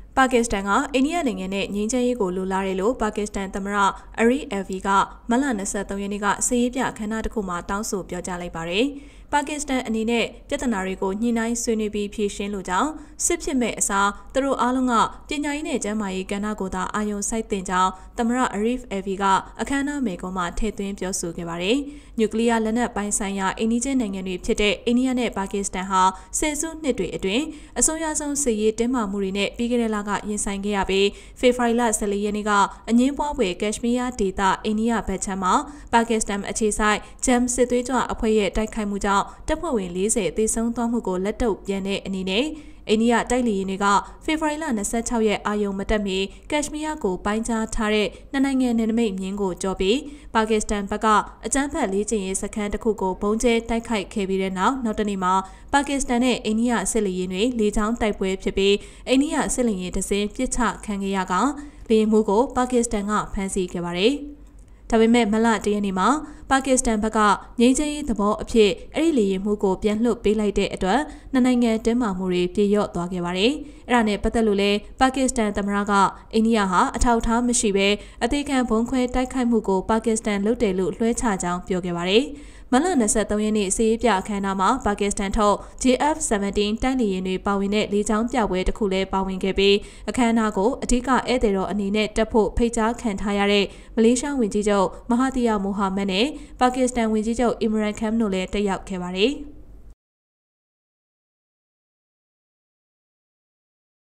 ပါကစ္စတန်ကအိန္ဒိယနိုင်ငံနဲ့ငြိမ်းချမ်းရေးကိုလိုလားတယ်လို့ပါကစ္စတန်သမ္မတအရီအယ်ဗီကမတ်လ23ရက်နေ့ကစစ်ရေးပြအခမ်းအနားတစ်ခုမှာတောင်းဆိုပြောကြားလိုက်ပါတယ်။ပါကစ္စတန်အနေနဲ့ပြဿနာတွေကိုညှိနှိုင်းဆွေးနွေးပြီးဖြေရှင်းလိုကြောင်းစစ်ဖြစ်မဲ့အစားသူတို့အားလုံးကပညာရေးနဲ့ကျန်းမာရေးကဏ္ဍကိုသာအာရုံစိုက်တင်ကြောင်းသမ္မတအရီအယ်ဗီကအခမ်းအနားမိန့်ခွန်းမှာထည့်သွင်းပြောဆိုခဲ့ပါတယ်။နျူကလ িয়ার လက်နက်ပိုင်းဆိုင်ရာအိန္ဒိယနိုင်ငံတွေဖြစ်တဲ့အိန္ဒိယနဲ့ပါကစ္စတန်ဟာဆယ်စုနှစ်တွေအတွင်းအဆိုးရွားဆုံးစစ်ရေးတင်းမာမှုတွေနဲ့ပြီးခဲ့တဲ့လကရင်ဆိုင်ခဲ့ရပြီးဖေဖော်ဝါရီလ14ရက်နေ့ကအငင်းပွားဖွယ်ကက်ရှ်မီးယားဒေသအိန္ဒိယဘက်ခြမ်းမှာပါကစ္စတန်အခြေစိုက်ဂျမ်စစ်သွေးကြွအဖွဲ့ရဲ့တိုက်ခိုက်မှုကြောင့်တပ်ဖွဲ့ဝင်40သေဆုံးသွားမှုကိုလက်တုပ်ပြန်တဲ့အနေနဲ့အိန္ဒိယတိုက်လေယာဉ်တွေကဖေဖော်ဝါရီလ26ရက်အာယုံမတက်မီကက်ရှ်မီးယားကိုပိုင်းခြားထားတဲ့နိုင်ငံနယ်နိမိတ်မြင်းကိုကျော်ပြီးပါကစ္စတန်ဘက်ကအကြမ်းဖက်လေ့ကျင့်ရေးစခန်းတစ်ခုကိုဘုံကျဲတိုက်ခိုက်ခဲ့ပြီးတဲ့နောက်တနေ့မှာပါကစ္စတန်နဲ့အိန္ဒိယစစ်လေယာဉ်တွေလေကြောင်းတိုက်ပွဲဖြစ်ပြီးအိန္ဒိယစစ်လေယာဉ်တစ်စင်းပစ်ချခံခဲ့ရကလေယာဉ်မှုကိုပါကစ္စတန်ကဖမ်းဆီးခဲ့ပါတယ်။ဒါပေမဲ့မလတရက်နေ့မှာပါကစ္စတန်ဘက်ကငြိမ်းချမ်းရေးသဘောအဖြစ်အဲ့ဒီလေယာဉ်မှုကိုပြန်လွှတ်ပေးလိုက်တဲ့အတွက်နိုင်ငံတင်းမာမှုတွေပြေလျော့သွားခဲ့ပါတယ်။အဲ့ဒါနဲ့ပတ်သက်လို့လဲပါကစ္စတန်သမ္မတကအိန္ဒိယဟာအထောက်အထားမရှိဘဲအသေးခံဘုံခွဲတိုက်ခိုက်မှုကိုပါကစ္စတန်လုပ်တယ်လို့လွှဲချကြောင်းပြောခဲ့ပါတယ်။မလ23ရက်နေ့စစ်ရေးပြအခမ်းအနားမှာပါကစ္စတန်ထုတ် JF-17 တိုက်လေယာဉ်တွေပါဝင်တဲ့လေကြောင်းပြပွဲတစ်ခုလည်းပါဝင်ခဲ့ပြီးအခမ်းအနားကိုအဓိကဧည့်သည်တော်အနေနဲ့တက်ဖို့ဖိတ်ကြားခံထားရတဲ့မလေးရှားဝန်ကြီးချုပ်မဟာသီယာမိုဟာမက်နဲ့ပါကစ္စတန်ဝန်ကြီးချုပ်အီမရန်ခမ်တို့လည်းတက်ရောက်ခဲ့ပါတယ်။